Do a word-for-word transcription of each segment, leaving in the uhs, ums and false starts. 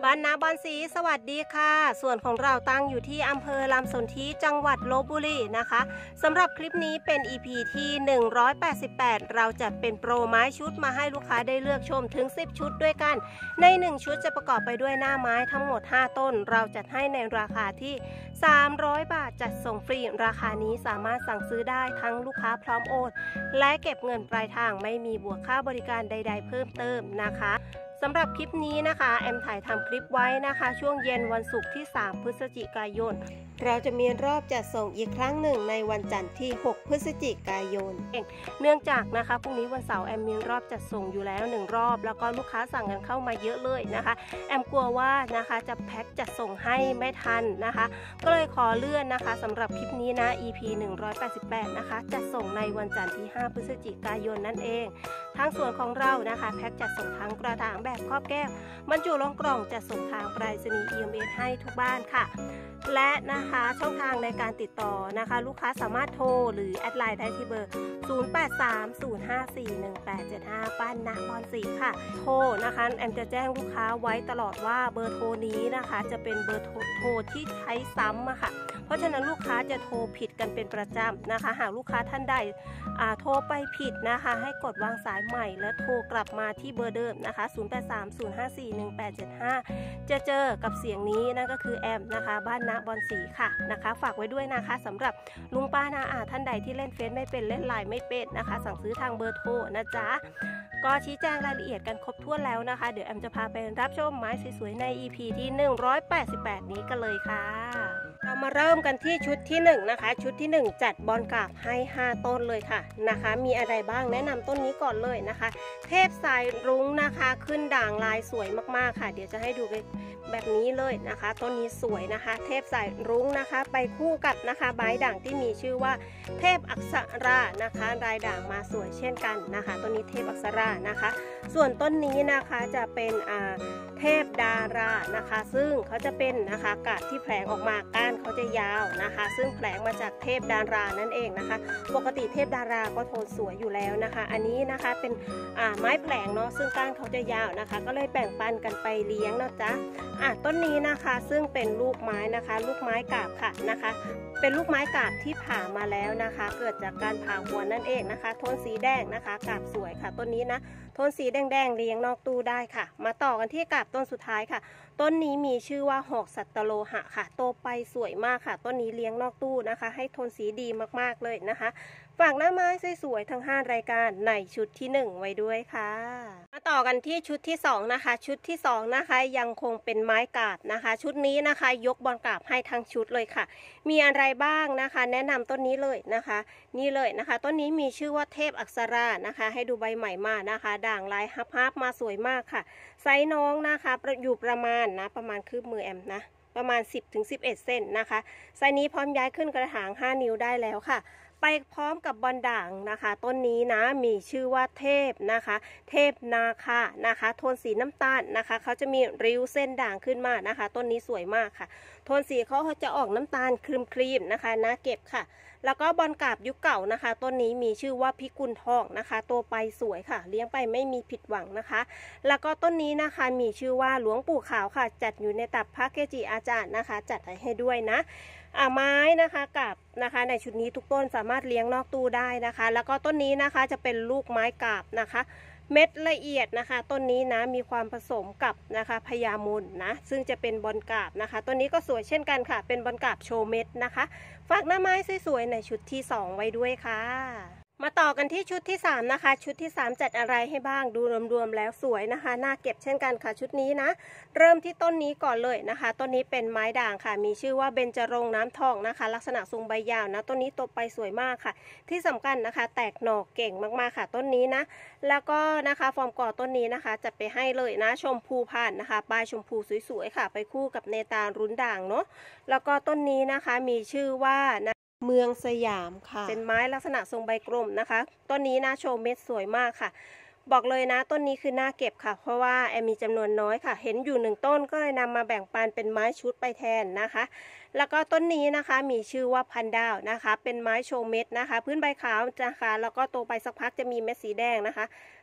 บ้านนาบอนสีสวัสดีค่ะส่วนของเราตั้งอยู่ที่อำเภอลำสนธิจังหวัดลพบุรีนะคะสำหรับคลิปนี้เป็น อี พี ที่หนึ่งร้อยแปดสิบแปดเราจัดเป็นโปรไม้ชุดมาให้ลูกค้าได้เลือกชมถึงสิบชุดด้วยกันในหนึ่งชุดจะประกอบไปด้วยหน้าไม้ทั้งหมดห้าต้นเราจัดให้ในราคาที่สามร้อยบาทจัดส่งฟรีราคานี้สามารถสั่งซื้อได้ทั้งลูกค้าพร้อมโอนและเก็บเงินปลายทางไม่มีบวกค่าบริการใดๆเพิ่มเติมนะคะสำหรับคลิปนี้นะคะแอมถ่ายทำคลิปไว้นะคะช่วงเย็นวันศุกร์ที่สามพฤศจิกายนเราจะมีรอบจัดส่งอีกครั้งหนึ่งในวันจันทร์ที่หกพฤศจิกายนเนื่องจากนะคะพรุ่งนี้วันเสาร์แอมมีรอบจัดส่งอยู่แล้วหนึ่งรอบแล้วก็ลูกค้าสั่งกันเข้ามาเยอะเลยนะคะแอมกลัวว่านะคะจะแพ็คจัดส่งให้ไม่ทันนะคะก็เลยขอเลื่อนนะคะสำหรับคลิปนี้นะ อี พี หนึ่งร้อยแปดสิบแปดนะคะจัดส่งในวันจันทร์ที่ห้าพฤศจิกายนนั่นเองทางส่วนของเรานะคะแพ็คจัดส่งทั้งกระถางแบบครอบแก้วบรรจุลงกล่องจัดส่งทางไปรษณีย์ อี เอ็ม เอส ให้ทุกบ้านค่ะและนะคะช่องทางในการติดต่อนะคะลูกค้าสามารถโทรหรือแอดไลน์ได้ที่เบอร์ศูนย์ แปด สาม ศูนย์ ห้า สี่ หนึ่ง แปด เจ็ด ห้าบ้านนาบอนสีค่ะโทรนะคะแอมจะแจ้งลูกค้าไว้ตลอดว่าเบอร์โทรนี้นะคะจะเป็นเบอร์โทรที่ใช้ซ้ำอะค่ะเพราะฉะนั้นลูกค้าจะโทรผิดกันเป็นประจำนะคะหากลูกค้าท่านใดโทรไปผิดนะคะให้กดวางสายใหม่และโทรกลับมาที่เบอร์เดิมนะคะศูนย์ แปด สาม ศูนย์ ห้า สี่ หนึ่ง แปด เจ็ด ห้าจะเจอกับเสียงนี้นั่นก็คือแอมนะคะบ้านนาบอนสีค่ะนะคะฝากไว้ด้วยนะคะสำหรับลุงป้านาอาท่านใดที่เล่นเฟซไม่เป็นเล่นไลน์ไม่เป็นนะคะสั่งซื้อทางเบอร์โทรนะจ๊ะก็ชี้แจงรายละเอียดกันครบถ้วนแล้วนะคะเดี๋ยวแอมจะพาไปรับชมไม้สวยๆใน อี พี ที่หนึ่งร้อยแปดสิบแปดนี้กันเลยค่ะเรามาเริ่มกันที่ชุดที่หนึ่งนะคะชุดที่หนึ่งจัดบอลกราบให้ห้าต้นเลยค่ะนะคะมีอะไรบ้างแนะนำต้นนี้ก่อนเลยนะคะเทพสายรุ้งนะคะขึ้นด่างลายสวยมากๆค่ะเดี๋ยวจะให้ดูแบบนี้เลยนะคะต้นนี้สวยนะคะเทพสายรุ้งนะคะไปคู่กับนะคะใบด่างที่มีชื่อว่าเทพอักษรานะคะลายด่างมาสวยเช่นกันนะคะต้นนี้เทพอักษรานะคะส่วนต้นนี้นะคะจะเป็นอ่าเทพดารานะคะซึ่งเขาจะเป็นนะคะกาบที่แผลงออกมาก้านเขาจะยาวนะคะซึ่งแผลงมาจากเทพดารานั่นเองนะคะปกติเทพดาราก็โทนสวยอยู่แล้วนะคะอันนี้นะคะเป็นอ่าไม้แผลงเนาะซึ่งก้านเขาจะยาวนะคะก็เลยแบ่งปันกันไปเลี้ยงนะจ๊ะอ่ะต้นนี้นะคะซึ่งเป็นลูกไม้นะคะลูกไม้กาบค่ะนะคะเป็นลูกไม้กาบที่ผ่ามาแล้วนะคะเกิดจากการผ่าหัวนั่นเองนะคะโทนสีแดงนะคะกาบสวยค่ะต้นนี้นะโทนสีแดงๆเลี้ยงนอกตู้ได้ค่ะมาต่อกันที่กาบต้นสุดท้ายค่ะต้นนี้มีชื่อว่าหอกสัตโลหะค่ะโตไปสวยมากค่ะต้นนี้เลี้ยงนอกตู้นะคะให้โทนสีดีมากๆเลยนะคะฝากหน้าไม้สวยๆทั้งห้ารายการในชุดที่หนึ่งไว้ด้วยค่ะมาต่อกันที่ชุดที่สองนะคะชุดที่สองนะคะยังคงเป็นไม้กาบนะคะชุดนี้นะคะยกบอลกาบให้ทั้งชุดเลยค่ะมีอะไรบ้างนะคะแนะนำต้นนี้เลยนะคะนี่เลยนะคะต้นนี้มีชื่อว่าเทพอักษรานะคะให้ดูใบใหม่มานะคะด่างลายฮับฮับมาสวยมากค่ะไซส์น้องนะคะอยู่ประมาณนะประมาณคืบมือแอมนะประมาณ สิบถึงสิบเอ็ด เซนนะคะไซส์นี้พร้อมย้ายขึ้นกระถางห้านิ้วได้แล้วค่ะไปพร้อมกับบอลด่างนะคะต้นนี้นะมีชื่อว่าเทพนะคะเทพนาคานะคะโทนสีน้ำตาลนะคะเขาจะมีริ้วเส้นด่างขึ้นมานะคะต้นนี้สวยมากค่ะโทนสีเขาจะออกน้ำตาลครีมครีมนะคะน่าเก็บค่ะแล้วก็บอลกาบยุคเก่านะคะต้นนี้มีชื่อว่าพิกุลทองนะคะโตไปสวยค่ะเลี้ยงไปไม่มีผิดหวังนะคะแล้วก็ต้นนี้นะคะมีชื่อว่าหลวงปู่ขาวค่ะจัดอยู่ในตับพระเกจิอาจารย์นะคะจัดให้ด้วยนะอ่าไม้นะคะกับนะคะในชุดนี้ทุกต้นสามารถเลี้ยงนอกตู้ได้นะคะแล้วก็ต้นนี้นะคะจะเป็นลูกไม้กาบนะคะเม็ดละเอียดนะคะต้นนี้นะมีความผสมกับนะคะพญามุนนะซึ่งจะเป็นบอลกาบนะคะต้นนี้ก็สวยเช่นกันค่ะเป็นบอลกาบโชว์เม็ดนะคะฝากหน้าไม้สวยๆในชุดที่สองไว้ด้วยค่ะมาต่อกันที่ชุดที่สามนะคะชุดที่สามจัดอะไรให้บ้างดูรวมๆแล้วสวยนะคะน่าเก็บเช่นกันค่ะชุดนี้นะเริ่มที่ต้นนี้ก่อนเลยนะคะต้นนี้เป็นไม้ด่างค่ะมีชื่อว่าเบญจรงค์น้ำทองนะคะลักษณะทรงใบยาวนะต้นนี้โตไปสวยมากค่ะที่สำคัญนะคะแตกหน่อเก่งมากๆค่ะต้นนี้นะแล้วก็นะคะฟอร์มก่อต้นนี้นะคะจัดไปให้เลยนะชมพูผ่านนะคะปลายชมพูสวยๆค่ะไปคู่กับเนตารุ้นด่างเนาะแล้วก็ต้นนี้นะคะมีชื่อว่าเมืองสยามค่ะเป็นไม้ลักษณะทรงใบกลมนะคะต้นนี้นะโชว์เม็ดสวยมากค่ะบอกเลยนะต้นนี้คือน่าเก็บค่ะเพราะว่าแอมมีจำนวนน้อยค่ะเห็นอยู่หนึ่งต้นก็เลยนำมาแบ่งปันเป็นไม้ชุดไปแทนนะคะแล้วก็ต้นนี้นะคะมีชื่อว่าพันดาวนะคะเป็นไม้โชว์เม็ดนะคะพื้นใบขาวนะคะแล้วก็โตไปสักพักจะมีเม็ดสีแดงนะคะ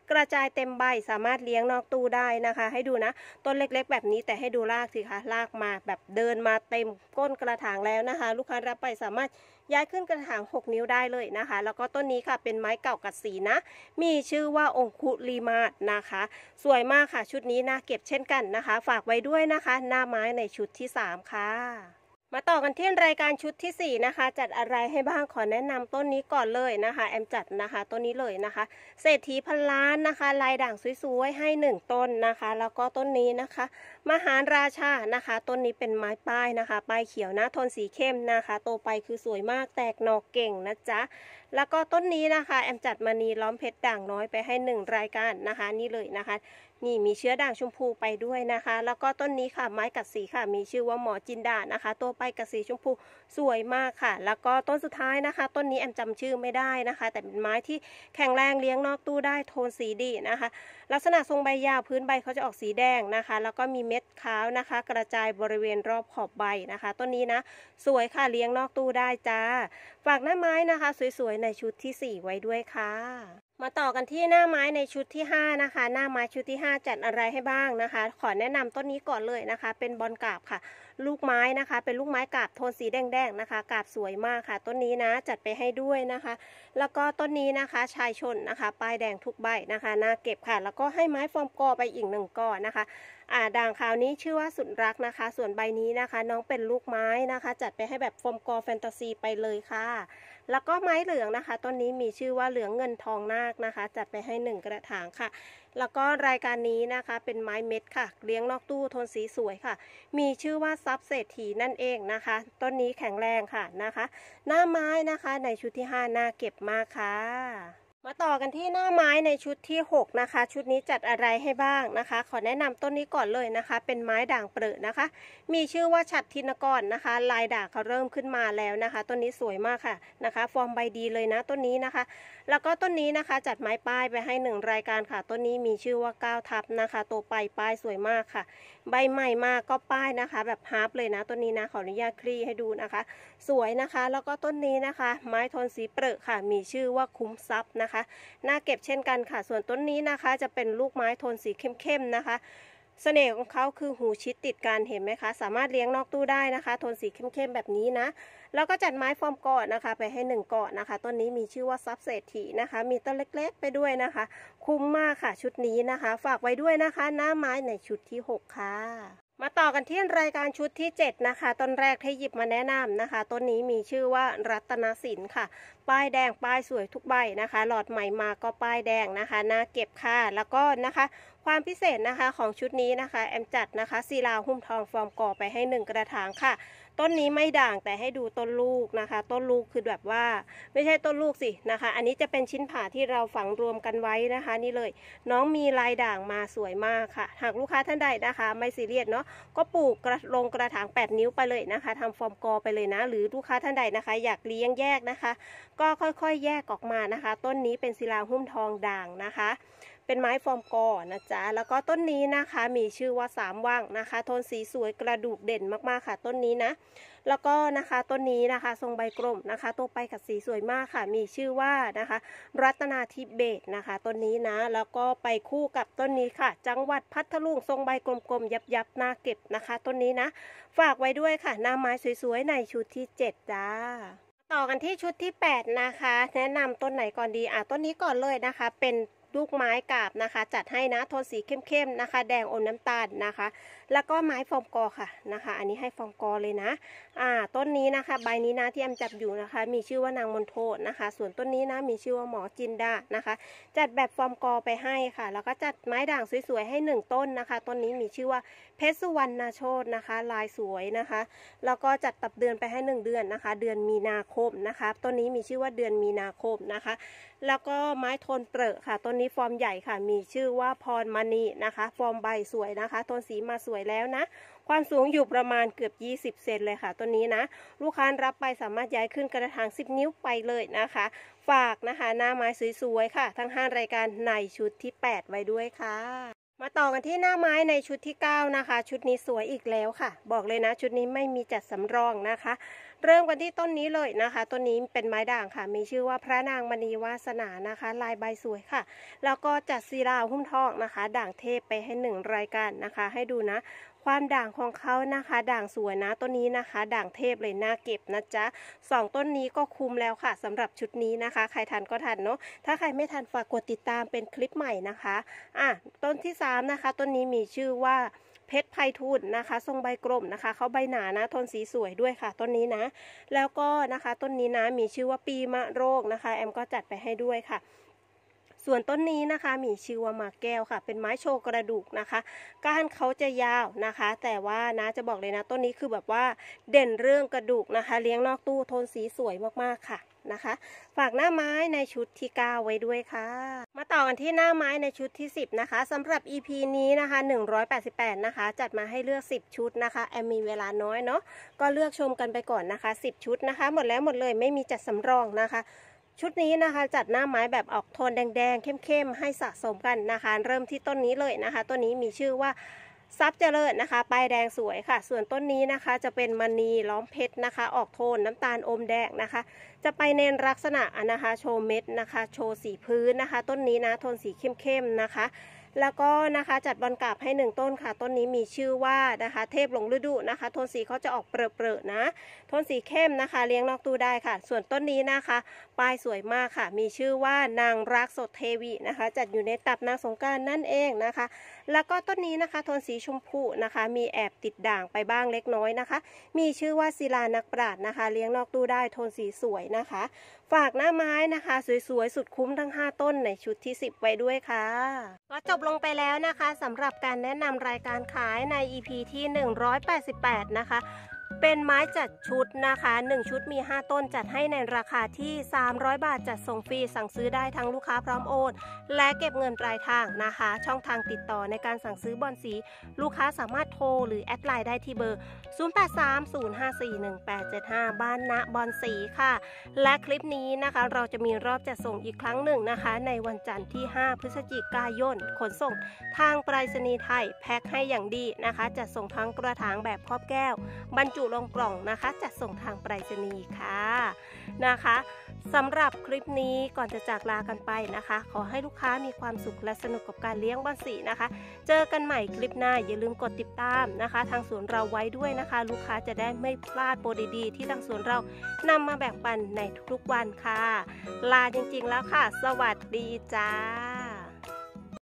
กระจายเต็มใบสามารถเลี้ยงนอกตู้ได้นะคะ ให้ดูนะต้นเล็กๆแบบนี้แต่ให้ดูรากสิคะรากมาแบบเดินมาเต็มก้นกระถางแล้วนะคะ ลูกค้ารับไปสามารถย้ายขึ้นกระถางหกนิ้วได้เลยนะคะแล้วก็ต้นนี้ค่ะเป็นไม้เก่ากัดสีนะมีชื่อว่าองคุลีมาศนะคะสวยมากค่ะชุดนี้น่าเก็บเช่นกันนะคะฝากไว้ด้วยนะคะหน้าไม้ในชุดที่สามค่ะมาต่อกันที่รายการชุดที่สี่นะคะจัดอะไรให้บ้างขอแนะนำต้นนี้ก่อนเลยนะคะแอมจัดนะคะต้นนี้เลยนะคะเศรษฐีพันล้านนะคะลายด่างสวยๆให้หนึ่งต้นนะคะแล้วก็ต้นนี้นะคะมหาราชานะคะต้นนี้เป็นไม้ป้ายนะคะป้ายเขียวนะโทนสีเข้มนะคะโตไปคือสวยมากแตกหน่อเก่งนะจ๊ะแล้วก็ต้นนี้นะคะแอมจัดมณีล้อมเพชรด่างน้อยไปให้หนึ่งรายการนะคะนี่เลยนะคะนี่มีเชื้อด่างชมพูไปด้วยนะคะแล้วก็ต้นนี้ค่ะไม้กัดสีค่ะมีชื่อว่าหมอจินดานะคะตัวไปกัดสีชมพูสวยมากค่ะแล้วก็ต้นสุดท้ายนะคะต้นนี้แอมจำชื่อไม่ได้นะคะแต่เป็นไม้ที่แข็งแรงเลี้ยงนอกตู้ได้โทนสีดีนะคะลักษณะทรงใบยาวพื้นใบเขาจะออกสีแดงนะคะแล้วก็มีเม็ดขาวนะคะกระจายบริเวณรอบขอบใบนะคะต้นนี้นะสวยค่ะเลี้ยงนอกตู้ได้จ้าฝากหน้าไม้นะคะสวยๆในชุดที่สี่ไว้ด้วยค่ะมาต่อกันที่หน้าไม้ในชุดที่ห้านะคะหน้าไม้ชุดที่ห้าจัดอะไรให้บ้างนะคะขอแนะนำต้นนี้ก่อนเลยนะคะเป็นบอลกาบค่ะลูกไม้นะคะเป็นลูกไม้กาบโทนสีแดงๆนะคะกาบสวยมากค่ะต้นนี้นะจัดไปให้ด้วยนะคะแล้วก็ต้นนี้นะคะชายชนนะคะปลายแดงทุกใบนะคะน่าเก็บค่ะแล้วก็ให้ไม้ฟอร์มกอไปอีกหนึ่งก้อนนะคะอ่าด่างขาวนี้ชื่อว่าสุดรักนะคะส่วนใบนี้นะคะน้องเป็นลูกไม้นะคะจัดไปให้แบบฟอร์มกอแฟนตาซีไปเลยค่ะแล้วก็ไม้เหลืองนะคะต้นนี้มีชื่อว่าเหลืองเงินทองนาคนะคะจัดไปให้หนึ่งกระถางค่ะแล้วก็รายการนี้นะคะเป็นไม้เม็ดค่ะเลี้ยงนอกตู้โทนสีสวยค่ะมีชื่อว่าทรัพย์เศรษฐีนั่นเองนะคะต้นนี้แข็งแรงค่ะนะคะหน้าไม้นะคะในชุดที่ห้าน่าเก็บมากค่ะมาต่อกันที่หน้าไม้ในชุดที่หกนะคะชุดนี้จัดอะไรให้บ้างนะคะขอแนะนำต้นนี้ก่อนเลยนะคะเป็นไม้ด่างเปรอะนะคะมีชื่อว่าฉัตรทินกรนะคะลายด่างเขาเริ่มขึ้นมาแล้วนะคะต้นนี้สวยมากค่ะนะคะฟอร์มใบดีเลยนะต้นนี้นะคะแล้วก็ต้นนี้นะคะจัดไม้ป้ายไปให้หนึ่งรายการค่ะต้นนี้มีชื่อว่าก้าวทับนะคะโตไปป้ายสวยมากค่ะใบใหม่มากก็ป้ายนะคะแบบฮาร์ปเลยนะต้นนี้นะขออนุญาตคลี่ให้ดูนะคะสวยนะคะแล้วก็ต้นนี้นะคะไม้โทนสีเปรอะค่ะมีชื่อว่าคุ้มทรัพย์นะคะน่าเก็บเช่นกันค่ะส่วนต้นนี้นะคะจะเป็นลูกไม้โทนสีเข้มๆนะคะเสน่ห์ของเขาคือหูชิดติดกันเห็นไหมคะสามารถเลี้ยงนอกตู้ได้นะคะโทนสีเข้มๆแบบนี้นะแล้วก็จัดไม้ฟอร์มก่อนนะคะไปให้หนึ่งก่อนนะคะต้นนี้มีชื่อว่าทรัพย์เศรษฐีนะคะมีต้นเล็กๆไปด้วยนะคะคุ้มมากค่ะชุดนี้นะคะฝากไว้ด้วยนะคะหน้าไม้ในชุดที่หกค่ะมาต่อกันที่รายการชุดที่เจ็ดนะคะต้นแรกที่หยิบมาแนะนำนะคะต้นนี้มีชื่อว่ารัตนสินค่ะป้ายแดงป้ายสวยทุกใบนะคะหลอดใหม่มาก็ป้ายแดงนะคะน่าเก็บค่ะแล้วก็นะคะความพิเศษนะคะของชุดนี้นะคะแอมจัดนะคะศิลาหุ้มทองฟอร์มก่อไปให้หนึ่งกระถางค่ะต้นนี้ไม่ด่างแต่ให้ดูต้นลูกนะคะต้นลูกคือแบบว่าไม่ใช่ต้นลูกสินะคะอันนี้จะเป็นชิ้นผ่าที่เราฝังรวมกันไว้นะคะนี่เลยน้องมีลายด่างมาสวยมากค่ะหากลูกค้าท่านใดนะคะไม่ซีเรียสเนาะก็ปลูกกระลงกระถางแปดนิ้วไปเลยนะคะทำฟอร์มกอไปเลยนะหรือลูกค้าท่านใดนะคะอยากเลี้ยงแยกนะคะก็ค่อยๆแยกออกมานะคะต้นนี้เป็นศิลาหุ้มทองด่างนะคะเป็นไม้ฟอร์มกอนะจ๊ะแล้วก็ต้นนี้นะคะมีชื่อว่าสามว่างนะคะโทนสีสวยกระดูกเด่นมากๆค่ะต้นนี้นะแล้วก็นะคะต้นนี้นะคะทรงใบกลมนะคะตัวไปกับสีสวยมากค่ะมีชื่อว่านะคะรัตนาทิเบตนะคะต้นนี้นะแล้วก็ไปคู่กับต้นนี้ค่ะจังหวัดพัทลุงทรงใบกลมๆยับๆน่าเก็บนะคะต้นนี้นะฝากไว้ด้วยค่ะหน้าไม้สวยๆในชุดที่เจ็ดจ้าต่อกันที่ชุดที่แปดนะคะแนะนำต้นไหนก่อนดีอ่ะต้นนี้ก่อนเลยนะคะเป็นลูกไม้กาบนะคะจัดให้นะโทนสีเข้มๆนะคะแดงอมน้ำตาลนะคะแล้วก็ไม้ฟอร์มกอค่ะนะคะอันนี้ให้ฟอร์มกอเลยนะอ่าต้นนี้นะคะใบนี้นะที่แอมจับอยู่นะคะมีชื่อว่านางมนโทนะคะส่วนต้นนี้นะมีชื่อว่าหมอจินดานะคะจัดแบบฟอร์มกอไปให้ค่ะแล้วก็จัดไม้ด่างสวยๆให้หนึ่งต้นนะคะต้นนี้มีชื่อว่าเพชรสุวรรณโชตนะคะลายสวยนะคะแล้วก็จัดตับเดือนไปให้หนึ่งเดือนนะคะเดือนมีนาคมนะคะต้นนี้มีชื่อว่าเดือนมีนาคมนะคะแล้วก็ไม้โทนเปรอะค่ะต้นนี้ฟอร์มใหญ่ค่ะมีชื่อว่าพรมณีนะคะฟอร์มใบสวยนะคะโทนสีมาสวยแล้วนะความสูงอยู่ประมาณเกือบยี่สิบเซนเลยค่ะต้นนี้นะลูกค้ารับไปสามารถย้ายขึ้นกระถางสิบนิ้วไปเลยนะคะฝากนะคะหน้าไม้สวยๆค่ะทั้งห้ารายการในชุดที่แปดไว้ด้วยค่ะมาต่อกันที่หน้าไม้ในชุดที่เก้านะคะชุดนี้สวยอีกแล้วค่ะบอกเลยนะชุดนี้ไม่มีจัดสำรองนะคะเริ่มกันที่ต้นนี้เลยนะคะต้นนี้เป็นไม้ด่างค่ะมีชื่อว่าพระนางมณีวาสนานะคะลายใบสวยค่ะแล้วก็จัดศิลาหุ้มทองนะคะด่างเทพไปให้หนึ่งรายการนะคะให้ดูนะความด่างของเขานะคะด่างสวยนะต้นนี้นะคะด่างเทพเลยน่าเก็บนะจ๊ะสองต้นนี้ก็คุ้มแล้วค่ะสำหรับชุดนี้นะคะใครทันก็ทันเนาะถ้าใครไม่ทันฝากกดติดตามเป็นคลิปใหม่นะคะอ่ะต้นที่สามนะคะต้นนี้มีชื่อว่าเพชรไพฑูรย์นะคะทรงใบกลมนะคะเขาใบหนานะโทนสีสวยด้วยค่ะต้นนี้นะแล้วก็นะคะต้นนี้นะมีชื่อว่าปีมะโรคนะคะแอมก็จัดไปให้ด้วยค่ะส่วนต้นนี้นะคะมีชื่อว่ามาแก้วค่ะเป็นไม้โชว์กระดูกนะคะก้านเขาจะยาวนะคะแต่ว่านะจะบอกเลยนะต้นนี้คือแบบว่าเด่นเรื่องกระดูกนะคะเลี้ยงนอกตู้โทนสีสวยมากๆค่ะนะคะฝากหน้าไม้ในชุดที่เก้าไว้ด้วยค่ะมาต่อกันที่หน้าไม้ในชุดที่สิบนะคะสำหรับ อี พี นี้นะคะหนึ่งร้อยแปดสิบแปดนะคะจัดมาให้เลือกสิบชุดนะคะแอมมีเวลาน้อยเนาะก็เลือกชมกันไปก่อนนะคะสิบชุดนะคะหมดแล้วหมดเลยไม่มีจัดสำรองนะคะชุดนี้นะคะจัดหน้าไม้แบบออกโทนแดงๆเข้มๆให้สะสมกันนะคะเริ่มที่ต้นนี้เลยนะคะต้นนี้มีชื่อว่าทรัพย์เจริญนะคะปลายแดงสวยค่ะส่วนต้นนี้นะคะจะเป็นมณีล้อมเพชรนะคะออกโทนน้ำตาลอมแดงนะคะจะไปในลักษณะนะคะโชว์เม็ดนะคะโชว์สีพื้นนะคะต้นนี้นะโทนสีเข้มๆนะคะแล้วก็นะคะจัดบอลกราบให้หนึ่งต้นค่ะต้นนี้มีชื่อว่านะคะเทพหลงฤดูนะคะโทนสีเขาจะออกเปรอะๆนะโทนสีเข้มนะคะเลี้ยงนอกตู้ได้ค่ะส่วนต้นนี้นะคะปลายสวยมากค่ะมีชื่อว่านางรักสดเทวีนะคะจัดอยู่ในตับนางสงกรานต์นั่นเองนะคะแล้วก็ต้นนี้นะคะโทนสีชมพูนะคะมีแอบติดด่างไปบ้างเล็กน้อยนะคะมีชื่อว่าศิลานักปราชญ์นะคะเลี้ยงนอกตู้ได้โทนสีสวยนะคะฝากหน้าไม้นะคะสวยๆสุดคุ้มทั้งห้าต้นในชุดที่สิบไว้ด้วยค่ะก็จบลงไปแล้วนะคะสำหรับการแนะนำรายการขายใน อี พี ที่หนึ่งร้อยแปดสิบแปดนะคะเป็นไม้จัดชุดนะคะหนึ่งชุดมีห้าต้นจัดให้ในราคาที่สามร้อยบาทจัดส่งฟรีสั่งซื้อได้ทั้งลูกค้าพร้อมโอนและเก็บเงินปลายทางนะคะช่องทางติดต่อในการสั่งซื้อบอลสีลูกค้าสามารถโทรหรือแอดไลน์ได้ที่เบอร์ศูนย์ แปด สาม ศูนย์ ห้า สี่ หนึ่ง แปด เจ็ด ห้าบ้านณบอลสีค่ะและคลิปนี้นะคะเราจะมีรอบจัดส่งอีกครั้งหนึ่งนะคะในวันจันทร์ที่ห้าพฤศจิกายนขนส่งทางไปรษณีย์ไทยแพ็คให้อย่างดีนะคะจัดส่งทั้งกระถางแบบครอบแก้วบรรจุลงกล่องนะคะจัดส่งทางไปรษณีย์ค่ะนะคะสำหรับคลิปนี้ก่อนจะจากลากันไปนะคะขอให้ลูกค้ามีความสุขและสนุกกับการเลี้ยงบอลสีนะคะเจอกันใหม่คลิปหน้าอย่าลืมกดติดตามนะคะทางสวนเราไว้ด้วยนะคะลูกค้าจะได้ไม่พลาดโปรดีๆที่ทางสวนเรานำมาแบ่งปันในทุกๆวันค่ะลาจริงๆแล้วค่ะสวัสดีจ้า